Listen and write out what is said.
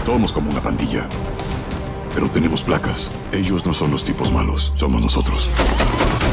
Somos como una pandilla. Pero tenemos placas. Ellos no son los tipos malos, somos nosotros.